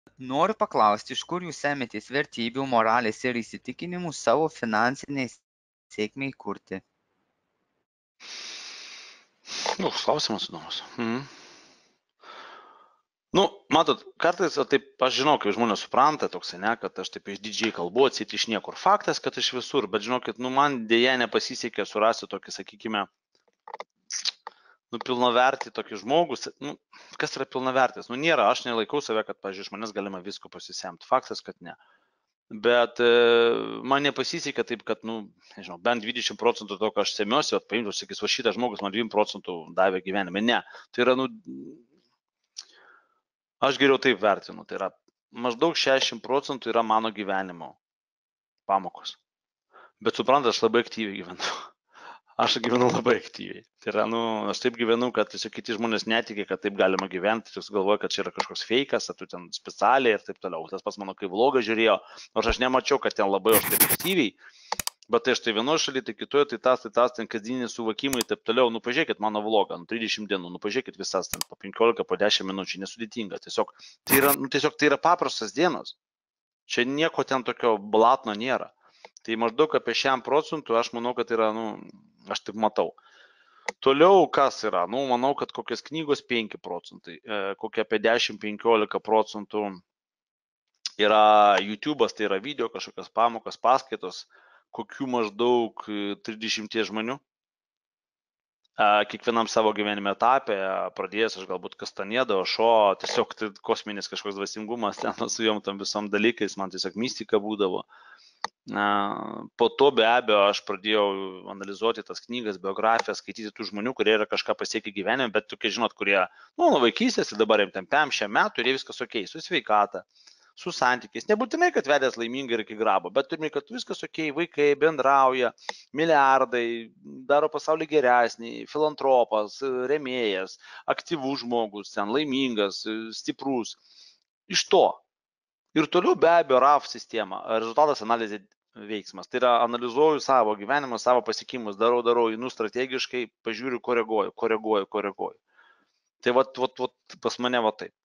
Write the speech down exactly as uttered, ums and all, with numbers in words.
Noriu paklausti, iš kur jūs semitės vertybių, moralės ir įsitikinimų savo finansiniai sėkmiai kurti? Nu, klausimas įdomus. Mhm. Nu, matot, kartais o taip, aš žinau, kaip žmonės supranta toksai, ne, kad aš taip išdidžiai kalbu, atsit iš niekur. Faktas, kad iš visur, bet žinokit, nu, man dėja nepasisekė surasti tokį, sakykime, nu, pilnavertį tokį žmogus. Nu, kas yra pilnavertis? Nu, nėra, aš nelaikau save, kad, pavyzdžiui, iš manęs galima visko pasisemti. Faktas, kad ne. Bet e, man nepasisekė taip, kad, nu, nežinau, bent dvidešimt procentų to, ką aš semiuosi, at paimtų, sakys, va šitas žmogus man dvidešimt procentų davė gyvenime. Ne, tai yra, nu, aš geriau taip vertinu, tai yra maždaug šešiasdešimt procentų yra mano gyvenimo pamokos. Bet supranta, aš labai aktyviai gyvenu. Aš gyvenu labai aktyviai. Tai yra, nu, aš taip gyvenu, kad tiesiog kiti žmonės netikė, kad taip galima gyventi, tik galvoja, kad čia yra kažkoks feikas, ar tu ten specialiai ir taip toliau. Tas pas mano kai vlogą žiūrėjo, nors aš nemačiau, kad ten labai aš taip aktyviai, bet tai štai vienoje šalyje, tai kitoje, tai tas, tai tas, ten kasdieniai suvokimai ir taip toliau. Nu, pažiūrėkit mano vlogą, nu, trisdešimt dienų, nu, pažiūrėkit visas, ten po penkiolika, po dešimt minučių, nesudėtinga. Tiesiog tai yra, nu, tiesiog tai yra paprastas dienos. Čia nieko ten tokio blatno nėra. Tai maždaug apie šešiasdešimt procentų aš manau, kad yra, nu, aš taip matau. Toliau kas yra? Nu, manau, kad kokios knygos penki procentai, e, kokie apie dešimt penkiolika procentų yra YouTube'as, tai yra video, kažkokios pamokos, paskaitos, kokių maždaug trisdešimt žmonių. E, kiekvienam savo gyvenime etapė, pradėjęs aš galbūt kastanėdavo, šo, tiesiog tai kosminis kažkoks dvasingumas, ten su jom tam visom dalykais, man tiesiog mistika būdavo. Po to be abejo aš pradėjau analizuoti tas knygas, biografijas, skaityti tų žmonių, kurie yra kažką pasiekę gyvenime, bet tokie, žinot, kurie, nu, nuo vaikystės ir dabar jiems ten pem šiam metų ir jie viskas ok, su sveikata, su santykiais. Nebūtinai, kad vedęs laimingai ir iki grabo, bet turime, kad viskas ok, vaikai bendrauja, milijardai, daro pasaulį geresnį, filantropas, rėmėjas, aktyvus žmogus, ten laimingas, stiprus. Iš to. Ir toliau be abejo R A F sistema, rezultatas analizė veiksmas. Tai yra analizuoju savo gyvenimą, savo pasiekimus, darau, darau, einu strategiškai, pažiūriu, koreguoju, koreguoju, koreguoju. Tai vat, vat, vat pas mane va taip.